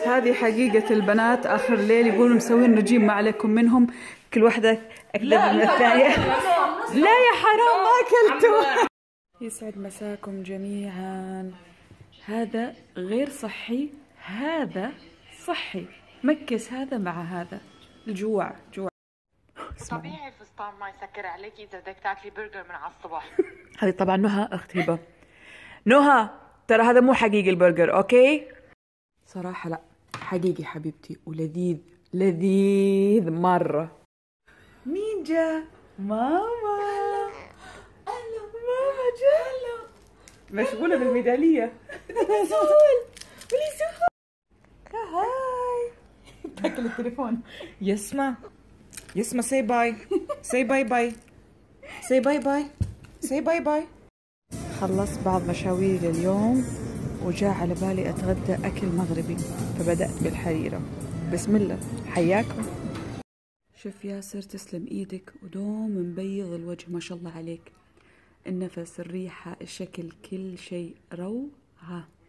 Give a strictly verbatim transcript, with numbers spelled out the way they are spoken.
هذه حقيقة البنات، آخر الليل يقولوا مسوين رجيم ما عليكم منهم، كل واحدة أكذب من الثانية. لا يا حرام ما أكلتوا. يسعد مساكم جميعا. هذا غير صحي، هذا صحي. مكس هذا مع هذا. الجوع جوع. طبيعي الفستان ما يسكر عليك إذا بدك تاكلي برجر من على الصبح. هذه طبعا نهى أخت هبة. نهى ترى هذا مو حقيقي البرجر، أوكي؟ صراحة لا حقيقي حبيبتي، ولذيذ لذيذ مرة. مين جا؟ ماما. هلا ماما جا. مشغولة بالميدالية. سهول ولي سهول. هاي تاكل التليفون. يسمع يسمع say bye say bye bye say bye bye say bye bye. خلصت بعض مشاويري اليوم وجاء على بالي أتغدى أكل مغربي، فبدأت بالحريرة. بسم الله حياكم. شوف ياسر تسلم إيدك، ودوم مبيض الوجه ما شاء الله عليك، النفس الريحة الشكل كل شيء روعة.